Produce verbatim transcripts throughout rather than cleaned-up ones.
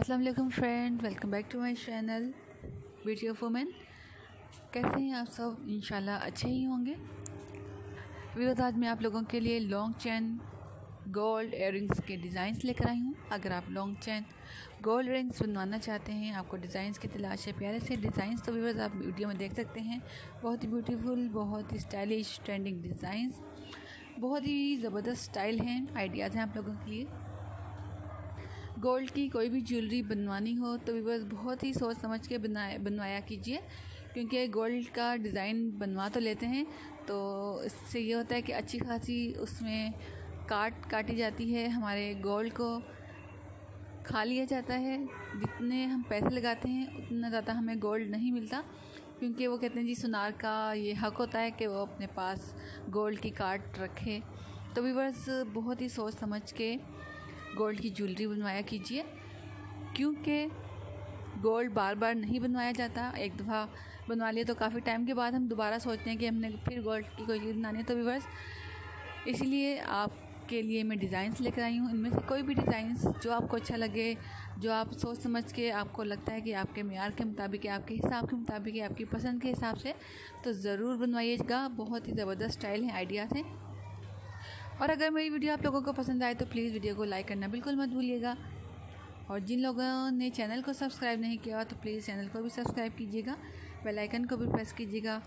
अस्सलाम वालेकुम friend, welcome back to my channel beauty of women. कैसे हैं आप सब? इंशाल्लाह अच्छे ही होंगे। वीडियो आज मैं आप लोगों के लिए लॉन्ग चैन गोल्ड इयररिंग्स के डिज़ाइंस लेकर आई हूँ। अगर आप लॉन्ग चैन गोल्ड इयररिंग्स बनवाना चाहते हैं, आपको डिज़ाइंस की तलाश है, प्यारे से डिज़ाइंस, तो व्यूअर्स आप वीडियो में देख सकते हैं। बहुत ही ब्यूटीफुल, बहुत ही स्टाइलिश, ट्रेंडिंग डिज़ाइंस, बहुत ही ज़बरदस्त स्टाइल हैं, आइडियाज़ हैं आप लोगों के लिए। गोल्ड की कोई भी ज्वेलरी बनवानी हो तो व्यूअर्स बहुत ही सोच समझ के बनाए बनवाया कीजिए, क्योंकि गोल्ड का डिज़ाइन बनवा तो लेते हैं तो इससे ये होता है कि अच्छी खासी उसमें काट काटी जाती है, हमारे गोल्ड को खा लिया जाता है। जितने हम पैसे लगाते हैं उतना ज़्यादा हमें गोल्ड नहीं मिलता, क्योंकि वो कहते हैं जी सुनार का ये हक होता है कि वो अपने पास गोल्ड की काट रखे। तो व्यूअर्स बहुत ही सोच समझ के गोल्ड की ज्वेलरी बनवाया कीजिए, क्योंकि गोल्ड बार बार नहीं बनवाया जाता। एक दफ़ा बनवा लिया तो काफ़ी टाइम के बाद हम दोबारा सोचते हैं कि हमने फिर गोल्ड की कोई चीज़ बनानी है। तो व्यूअर्स इसलिए आपके लिए मैं डिज़ाइंस लेकर आई हूँ। इनमें से कोई भी डिज़ाइंस जो आपको अच्छा लगे, जो आप सोच समझ के आपको लगता है कि आपके मेयार के मुताबिक है, आपके हिसाब के मुताबिक है, आपकी पसंद के हिसाब से, तो ज़रूर बनवाइएगा। बहुत ही ज़बरदस्त स्टाइल है, आइडियाज़ हैं। और अगर मेरी वीडियो आप लोगों को पसंद आए तो प्लीज़ वीडियो को लाइक करना बिल्कुल मत भूलिएगा। और जिन लोगों ने चैनल को सब्सक्राइब नहीं किया तो प्लीज़ चैनल को भी सब्सक्राइब कीजिएगा, बेल आइकन को भी प्रेस कीजिएगा।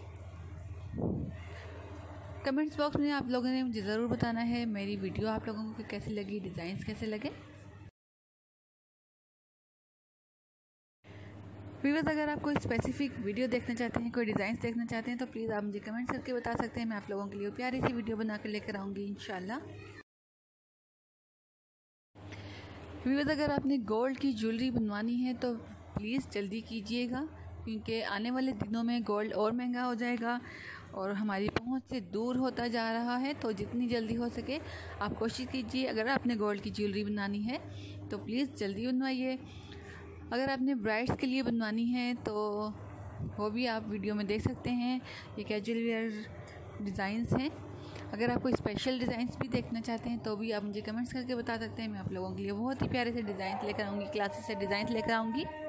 कमेंट्स बॉक्स में आप लोगों ने मुझे ज़रूर बताना है मेरी वीडियो आप लोगों को कैसी लगी, डिज़ाइंस कैसे लगे। व्यूअर्स अगर आप कोई स्पेसिफिक वीडियो देखना चाहते हैं, कोई डिज़ाइंस देखना चाहते हैं तो प्लीज़ आप मुझे कमेंट करके बता सकते हैं। मैं आप लोगों के लिए प्यारी सी वीडियो बना कर लेकर आऊँगी इंशाल्लाह। व्यूअर्स अगर आपने गोल्ड की ज्वेलरी बनवानी है तो प्लीज़ जल्दी कीजिएगा, क्योंकि आने वाले दिनों में गोल्ड और महंगा हो जाएगा और हमारी पहुंच से दूर होता जा रहा है। तो जितनी जल्दी हो सके आप कोशिश कीजिए। अगर आपने गोल्ड की ज्वेलरी बनवानी है तो प्लीज़ जल्दी बनवाइए। अगर आपने ब्राइड्स के लिए बनवानी है तो वो भी आप वीडियो में देख सकते हैं। ये कैजुअल वेयर डिज़ाइंस हैं। अगर आप कोई स्पेशल डिज़ाइंस भी देखना चाहते हैं तो भी आप मुझे कमेंट्स करके बता सकते हैं। मैं आप लोगों के लिए बहुत ही प्यारे से डिज़ाइंस लेकर आऊँगी, क्लासेस से डिज़ाइंस लेकर आऊँगी।